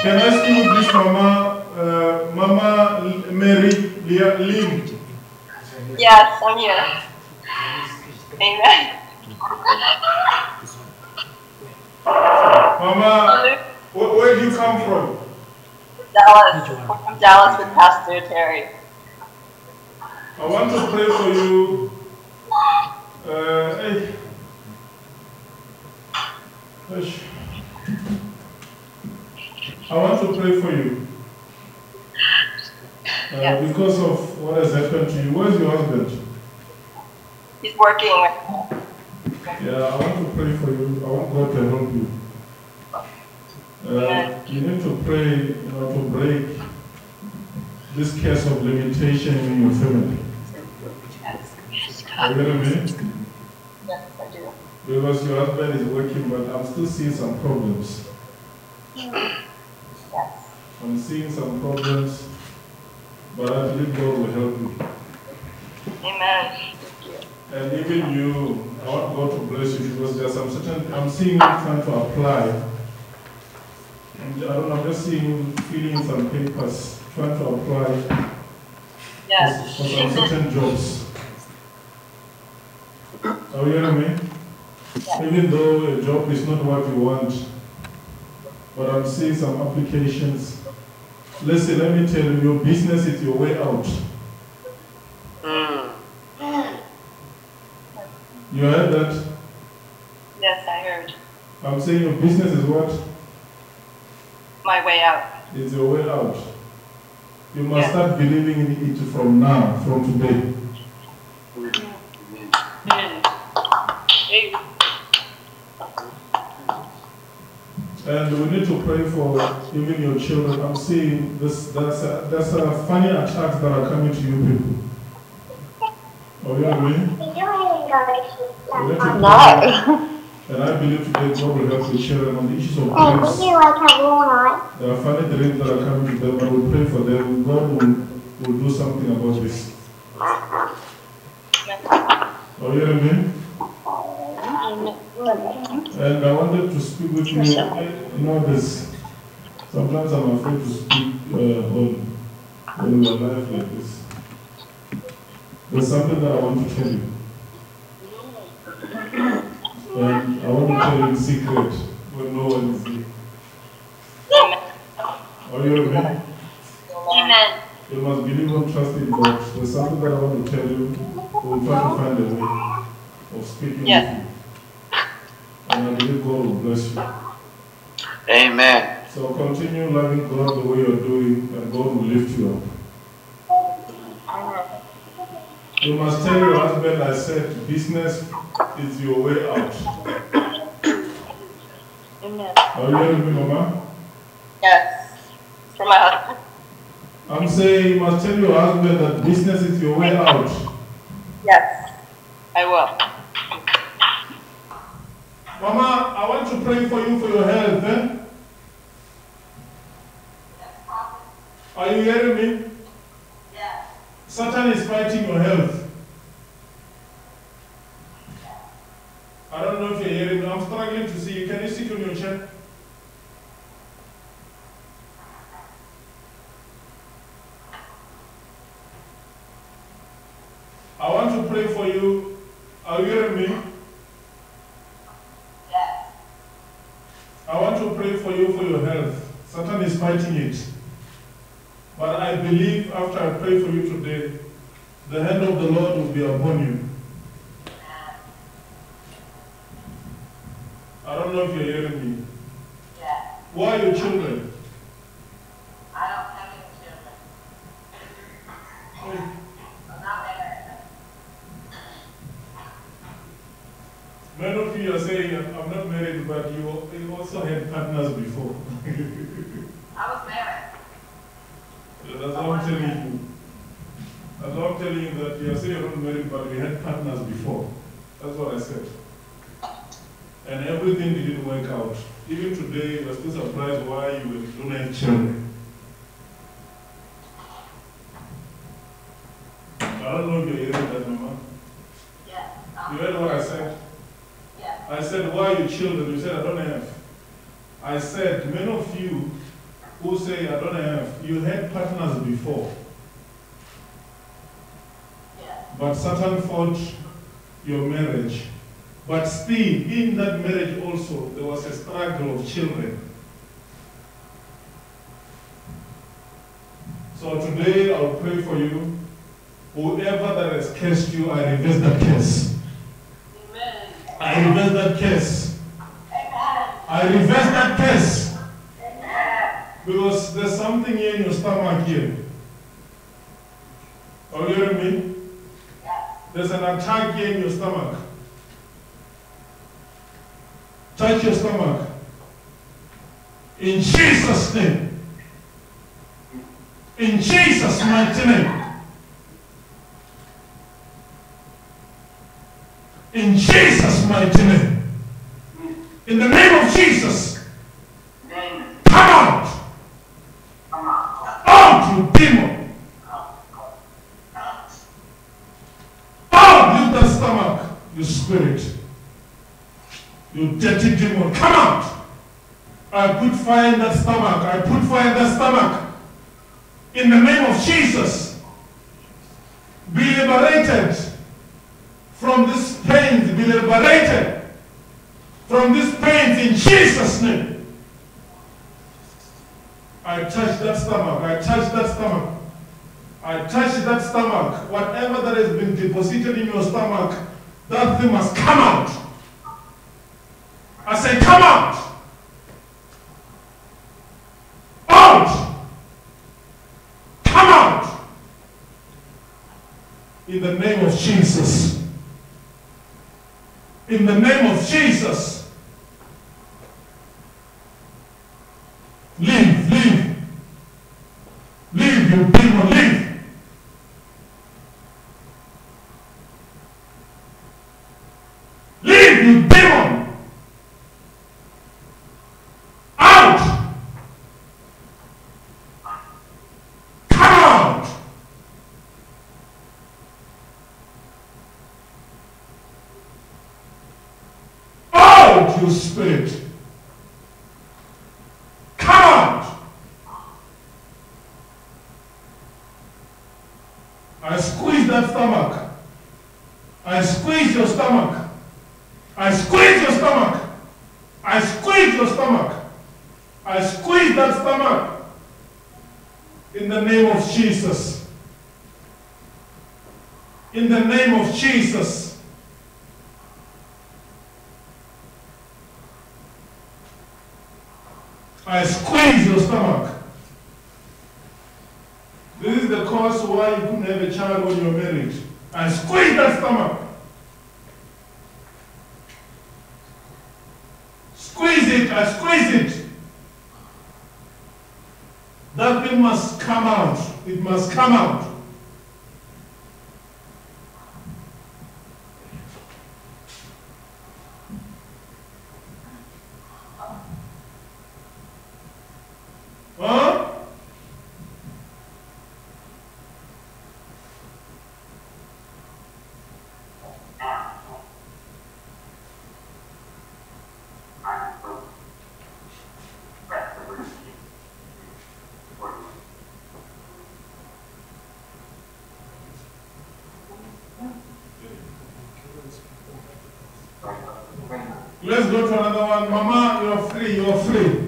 Can I speak with this Mama, Mama Mary Lynn? Yes, I'm here. Amen. Mama, where do you come from? Dallas. I'm from Dallas with Pastor Terry. I want to pray for you. I want to pray for you. Yes. Because of what has happened to you. Where's your husband? He's working. Yeah, I want to pray for you. I want God to help you. You need to pray, to break this case of limitation in your family. Are you hearing me? Yes, I do. Because your husband is working, but I'm still seeing some problems. Yes. I'm seeing some problems, but I believe God will help you. Amen. And even you, I want God to bless you because there's some certain, I'm seeing you trying to apply. And I don't know, I'm just seeing you filling some papers, trying to apply Yes. for some certain jobs. Are you hearing me? Yes. Even though a job is not what you want, but I'm seeing some applications. Listen, let me tell you, your business is your way out. You heard that? Yes, I heard. I'm saying your business is what? My way out. It's your way out. You must start believing in it from now, from today. And we need to pray for even your children. I'm seeing this. There's a funny attacks that are coming to you people. Oh, you know what I mean? We need to pray. And I believe today God will help your children on the issues of dreams. There are funny dreams that are coming to them, and we pray for them. God will do something about this. Oh, you know what I mean? And I wanted to speak with you. You know this. Sometimes I'm afraid to speak when we are live like this. There's something that I want to tell you. And I want to tell you in secret when no one is here. Are you with me? Amen. You must believe and trust in God. There's something that I want to tell you. We'll try to find a way of speaking with you. And I believe God will bless you. Amen. So continue loving God the way you're doing, and God will lift you up. You must tell your husband, I said, business is your way out. Amen. Are you hearing me, Mama? Yes. For my husband. I'm saying you must tell your husband that business is your way out. Yes, I will. Mama, I want to pray for you for your health. Eh? Are you hearing me? Yes. Satan is fighting your health. I don't know if you're hearing me. I'm struggling to see you. Can you sit on your chair? I want to pray for you. Are you hearing me? Yes. I want to pray for you for your health. Satan is fighting it. But I believe after I pray for you today, the hand of the Lord will be upon you. I don't know if you're hearing me. Yes. Who are your children? I don't have any children. I'm not married. Many of you are saying, I'm not married, but you also had partners before. I was married. That's what I'm telling you. That's what I'm telling you, that you are saying you're not married, but we had partners before. That's what I said. And everything didn't work out. Even today, you're still surprised why you don't have children. I don't know if you're hearing that, Mama. Yes. You heard what I said? Yes. I said, why are you children? You said, I don't have. I said, many of you who say, I don't have, you had partners before. But Satan fought your marriage. But still, in that marriage also, there was a struggle of children. So today, I'll pray for you. Whoever that has cursed you, I reverse that curse. Amen. I reverse that curse. I reverse that curse. Because there's something here in your stomach here. Are you hearing me? There's an attack here in your stomach. Touch your stomach. In Jesus' name. In Jesus' mighty name. In Jesus' mighty name. In the name of Jesus. Come out. Out, you demon. Out, leave that stomach, you spirit. You dirty demon. Come out. I put fire in that stomach. I put fire in that stomach. In the name of Jesus. Be liberated from this pain. Be liberated from this pain in Jesus' name. I touch that stomach. I touch that stomach. I touch that stomach. Whatever that has been deposited in your stomach, that thing must come out. I say, come out. Out. Come out. In the name of Jesus. In the name of Jesus. Leave, leave. Leave, you demon, leave. Leave, you demon. Out. Come out. Out, you spirit. Come out. I squeeze that stomach. I squeeze your stomach. I squeeze your stomach. I squeeze your stomach. I squeeze that stomach. In the name of Jesus. In the name of Jesus. I squeeze your stomach. This is the cause why you couldn't have a child when you were married. I squeeze that stomach. Squeeze it, I squeeze it. That thing must come out. It must come out. Huh? Let's go to another one. Mama, you are free. You are free.